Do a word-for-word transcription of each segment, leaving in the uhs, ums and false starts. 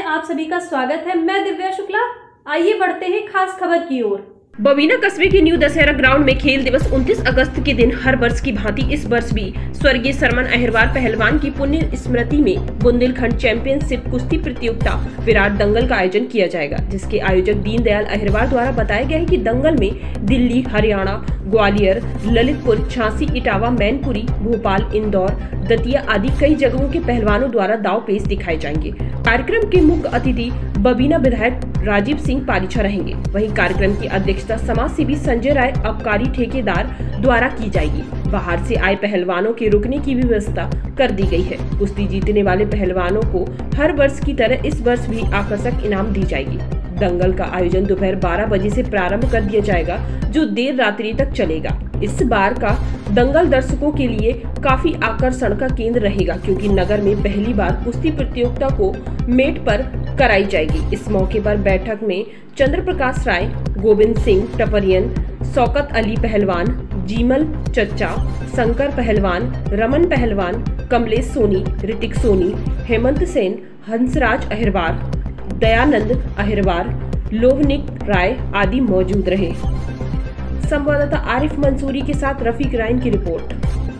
आप सभी का स्वागत है। मैं दिव्या शुक्ला। आइए बढ़ते हैं खास खबर की ओर। बबीना कस्बे के न्यू दशहरा ग्राउंड में खेल दिवस उनतीस अगस्त के दिन हर वर्ष की भांति इस वर्ष भी स्वर्गीय सरमन अहिरवार पहलवान की पुण्य स्मृति में बुंदेलखंड चैंपियनशिप कुश्ती प्रतियोगिता विराट दंगल का आयोजन किया जाएगा, जिसके आयोजक दीनदयाल अहिरवार द्वारा बताया गया है कि दंगल में दिल्ली, हरियाणा, ग्वालियर, ललितपुर, झांसी, इटावा, मैनपुरी, भोपाल, इंदौर, दतिया आदि कई जगहों के पहलवानों द्वारा दाव पेच दिखाए जाएंगे। कार्यक्रम के मुख्य अतिथि बबीना विधायक राजीव सिंह पारीछा रहेंगे। वहीं कार्यक्रम की अध्यक्षता समाज सेवी संजय राय आबकारी ठेकेदार द्वारा की जाएगी। बाहर से आए पहलवानों के रुकने की भी व्यवस्था कर दी गई है। कुश्ती जीतने वाले पहलवानों को हर वर्ष की तरह इस वर्ष भी आकर्षक इनाम दी जाएगी। दंगल का आयोजन दोपहर बारह बजे से प्रारंभ कर दिया जाएगा, जो देर रात्रि तक चलेगा। इस बार का दंगल दर्शकों के लिए काफी आकर्षण का केंद्र रहेगा, क्योंकि नगर में पहली बार कुश्ती प्रतियोगिता को मेट पर कराई जाएगी। इस मौके पर बैठक में चंद्र प्रकाश राय, गोविंद सिंह टपरियन, शौकत अली पहलवान, जीमल चच्चा, शंकर पहलवान, रमन पहलवान, कमलेश सोनी, ऋतिक सोनी, हेमंत सेन, हंसराज अहिरवार, दयानंद अहिरवार, लोभनिक राय आदि मौजूद रहे। संवाददाता आरिफ मंसूरी के साथ रफीक राइन की रिपोर्ट।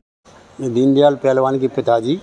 दीनदयाल पहलवान के पिताजी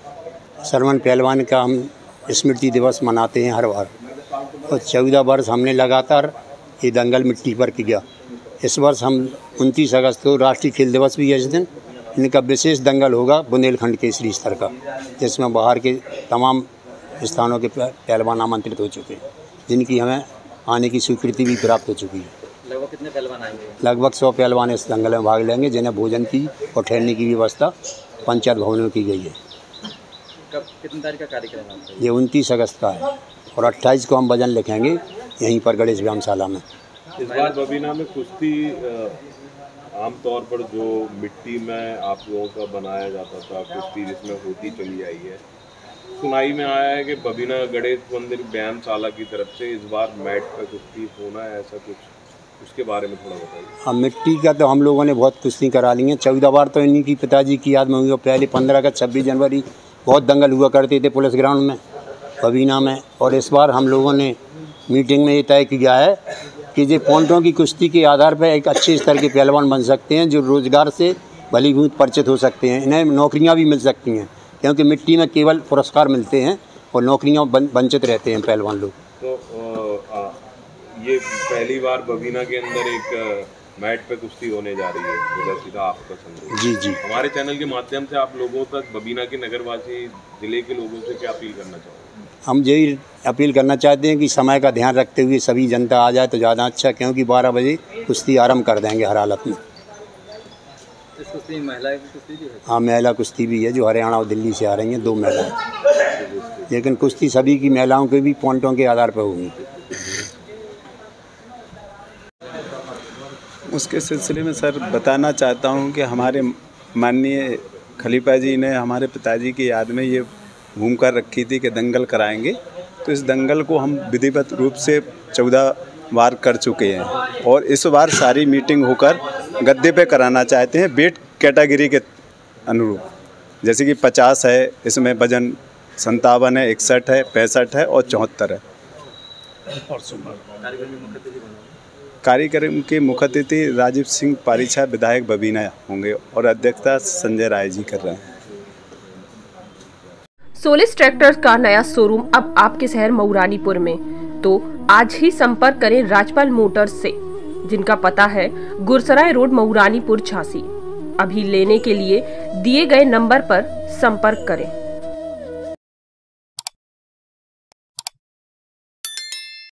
सरमन पहलवान का हम स्मृति दिवस मनाते हैं हर बार, और चौदह वर्ष हमने लगातार ये दंगल मिट्टी पर किया। इस वर्ष हम उनतीस अगस्त को राष्ट्रीय खेल दिवस भी है। इस दिन इनका विशेष दंगल होगा बुंदेलखंड के केसरी स्तर का, जिसमें बाहर के तमाम स्थानों के पहलवान आमंत्रित हो चुके हैं, जिनकी हमें आने की स्वीकृति भी प्राप्त हो चुकी है। लगभग कितने पहलवान आएंगे? लगभग सौ पहलवान इस दंगल में भाग लेंगे, जिन्हें भोजन की और ठहरने की व्यवस्था पंचायत भवन में की गई है। कब कितनी तारीख का कार्यक्रम है? ये उनतीस अगस्त का है और अट्ठाईस को हम भजन लिखेंगे यहीं पर गणेश व्यायामशाला में। इस बार बबीना में कुश्ती आमतौर पर जो मिट्टी में आप लोगों का बनाया जाता था कुश्ती जिसमें होती चली आई है, सुनाई में आया है कि बबीना गणेश मंदिर व्यायामशाला की तरफ से इस बार मैट पर कुश्ती होना है, ऐसा कुछ, उसके बारे में थोड़ा बताइए। हाँ, मिट्टी का तो हम लोगों ने बहुत कुश्ती करा ली है। चौदह बार तो इन्हीं की पिताजी की याद में हुई। और पहले पंद्रह अगस्त छब्बीस जनवरी बहुत दंगल हुआ करते थे पुलिस ग्राउंड में बबीना में। और इस बार हम लोगों ने मीटिंग में ये तय किया है कि जो पॉइंटों की कुश्ती के आधार पर एक अच्छे स्तर के पहलवान बन सकते हैं, जो रोजगार से भलीभूत परिचित हो सकते हैं, इन्हें नौकरियाँ भी मिल सकती हैं, क्योंकि मिट्टी में केवल पुरस्कार मिलते हैं और नौकरियाँ वंचित रहते हैं पहलवान लोग। तो आ, आ, ये पहली बार बबीना के अंदर एक मैट पे कुश्ती होने जा रही है, तो सीधा आपका संदेश। जी जी, हमारे चैनल के माध्यम से आप लोगों तक, बबीना के नगरवासी जिले के लोगों से क्या अपील करना चाहोगे? हम यही अपील करना चाहते हैं कि समय का ध्यान रखते हुए सभी जनता आ जाए तो ज़्यादा अच्छा, क्योंकि बारह बजे कुश्ती आरंभ कर देंगे हर हालत में। इस कुश्ती में महिला की कुश्ती भी है? हाँ, महिला कुश्ती भी है, जो हरियाणा और दिल्ली से आ रही हैं, दो महिलाएं। लेकिन कुश्ती सभी की महिलाओं के भी पॉइंटों के आधार पर होगी। उसके सिलसिले में सर बताना चाहता हूँ कि हमारे माननीय खलीफा जी ने हमारे पिताजी की याद में ये घूम कर रखी थी कि दंगल कराएंगे। तो इस दंगल को हम विधिवत रूप से चौदह बार कर चुके हैं, और इस बार सारी मीटिंग होकर गद्दे पे कराना चाहते हैं वेट कैटेगरी के अनुरूप। जैसे कि पचास है, इसमें वजन संतावन है, इकसठ है, पैंसठ है और चौहत्तर है। कार्यक्रम के मुख्य अतिथि राजीव सिंह पारीछा विधायक बबीना होंगे और अध्यक्षता संजय राय जी कर रहे हैं। सोलिस ट्रैक्टर्स का नया शोरूम अब आपके शहर मऊरानीपुर में, तो आज ही संपर्क करें राजपाल मोटर्स से, जिनका पता है गुरसराय रोड, मऊरानीपुर, झांसी। अभी लेने के लिए दिए गए नंबर पर संपर्क करें।